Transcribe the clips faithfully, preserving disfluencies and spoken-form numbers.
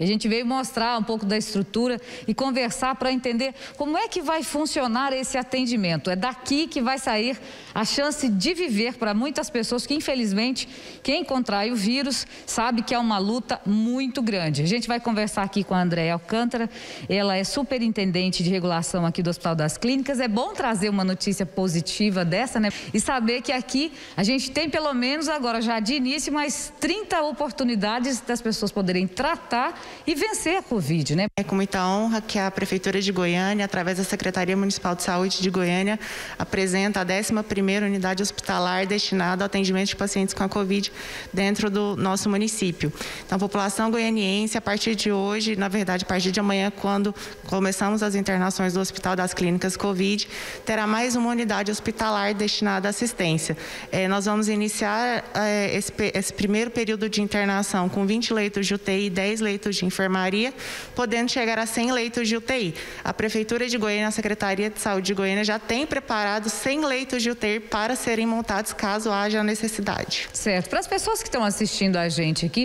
A gente veio mostrar um pouco da estrutura e conversar para entender como é que vai funcionar esse atendimento. É daqui que vai sair a chance de viver para muitas pessoas que, infelizmente, quem contrai o vírus sabe que é uma luta muito grande. A gente vai conversar aqui com a Andréia Alcântara, ela é superintendente de regulação aqui do Hospital das Clínicas. É bom trazer uma notícia positiva dessa, né? E saber que aqui a gente tem pelo menos agora já de início mais trinta oportunidades das pessoas poderem tratar e vencer a Covid, né? É com muita honra que a Prefeitura de Goiânia, através da Secretaria Municipal de Saúde de Goiânia, apresenta a décima primeira unidade hospitalar destinada ao atendimento de pacientes com a Covid dentro do nosso município. Então, a população goianiense, a partir de hoje, na verdade, a partir de amanhã, quando começamos as internações do Hospital das Clínicas Covid, terá mais uma unidade hospitalar destinada à assistência. É, nós vamos iniciar é, esse, esse primeiro período de internação com vinte leitos de U T I e dez leitos de enfermaria, podendo chegar a cem leitos de U T I. A Prefeitura de Goiânia, a Secretaria de Saúde de Goiânia já tem preparado cem leitos de U T I para serem montados caso haja necessidade. Certo. Para as pessoas que estão assistindo a gente aqui,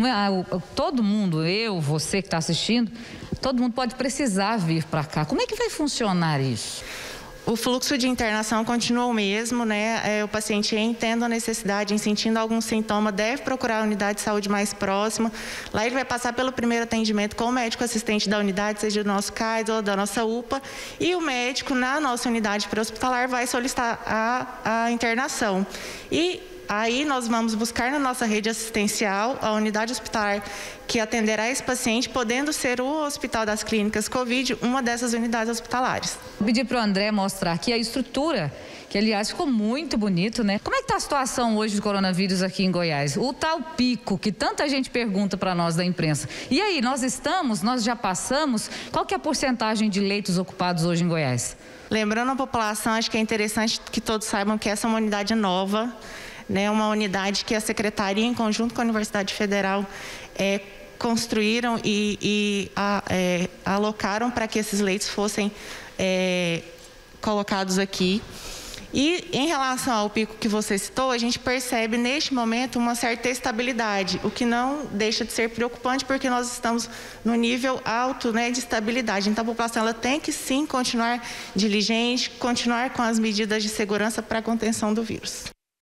todo mundo, eu, você que está assistindo, todo mundo pode precisar vir para cá. Como é que vai funcionar isso? O fluxo de internação continua o mesmo, né? É, o paciente, entendendo a necessidade, em sentindo algum sintoma, deve procurar a unidade de saúde mais próxima. Lá ele vai passar pelo primeiro atendimento com o médico assistente da unidade, seja do nosso C A I S ou da nossa U P A, e o médico, na nossa unidade pré-hospitalar, vai solicitar a, a internação. E aí nós vamos buscar na nossa rede assistencial a unidade hospitalar que atenderá esse paciente, podendo ser o Hospital das Clínicas Covid, uma dessas unidades hospitalares. Vou pedir para o André mostrar aqui a estrutura, que aliás ficou muito bonito, né? Como é que está a situação hoje do coronavírus aqui em Goiás? O tal pico, que tanta gente pergunta para nós da imprensa. E aí, nós estamos, nós já passamos, qual que é a porcentagem de leitos ocupados hoje em Goiás? Lembrando a população, acho que é interessante que todos saibam que essa é uma unidade nova, né, uma unidade que a Secretaria, em conjunto com a Universidade Federal, é, construíram e, e a, é, alocaram para que esses leitos fossem é, colocados aqui. E em relação ao pico que você citou, a gente percebe neste momento uma certa estabilidade, o que não deixa de ser preocupante, porque nós estamos no nível alto, né, de estabilidade. Então a população ela tem que sim continuar diligente, continuar com as medidas de segurança para a contenção do vírus.